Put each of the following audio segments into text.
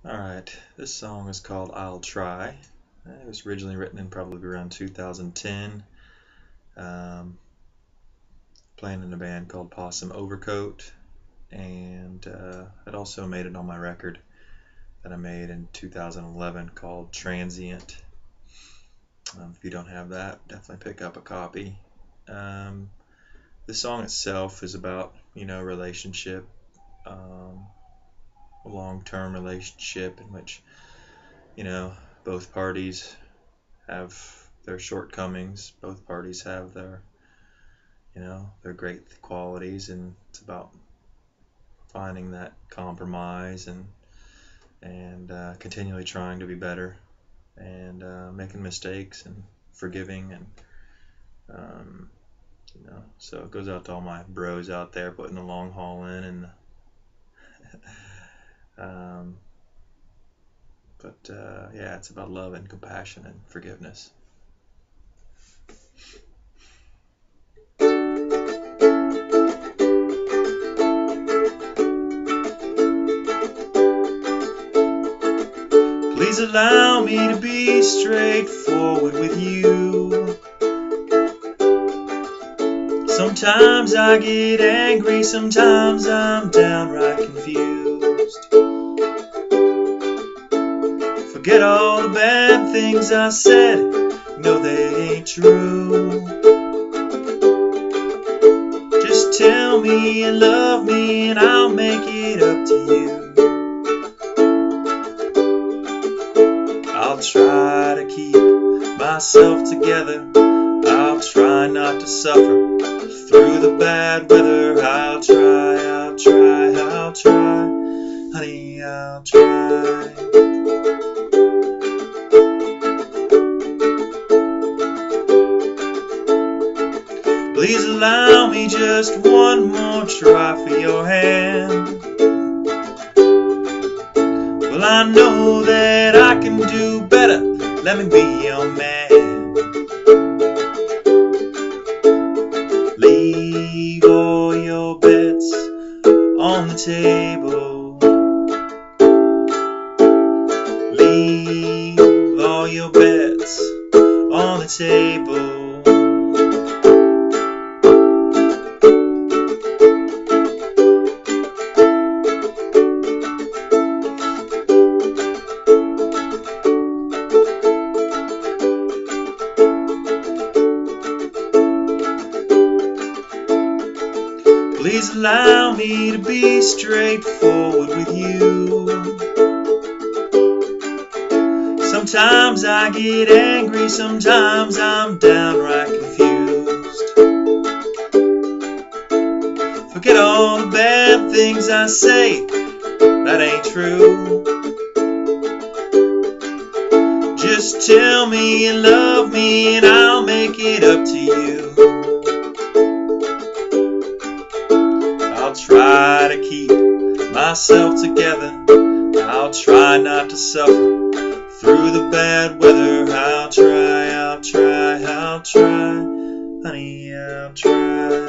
Alright, this song is called I'll Try. It was originally written in probably around 2010. Um, Playing in a band called Possum Overcoat, and it also made it on my record that I made in 2011 called Transient. If you don't have that, definitely pick up a copy. Um, the song itself is about, relationship, um, a long-term relationship in which, you know, both parties have their shortcomings. Both parties have their great qualities, and it's about finding that compromise and continually trying to be better and making mistakes and forgiving and so it goes out to all my bros out there putting the long haul in and um, yeah, it's about love and compassion and forgiveness. Please allow me to be straightforward with you. Sometimes I get angry, sometimes I'm downright confused. Forget all the bad things I said, no, they ain't true. Just tell me you love me and I'll make it up to you. I'll try to keep myself together. I'll try not to suffer through the bad weather. I'll try, honey, I'll try. Please allow me just one more try for your hand. Well, I know that I can do better. Let me be your man. Leave all your bets on the table. Leave all your bets on the table. Please allow me to be straightforward with you. Sometimes I get angry, sometimes I'm downright confused. Forget all the bad things I say, that ain't true. Just tell me you love me and I'll make it up to you. I'll try to keep myself together. I'll try not to suffer through the bad weather. I'll try, honey, I'll try.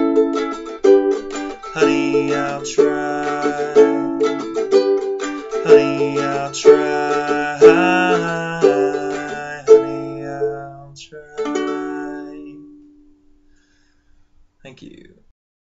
Honey, I'll try. Honey, I'll try.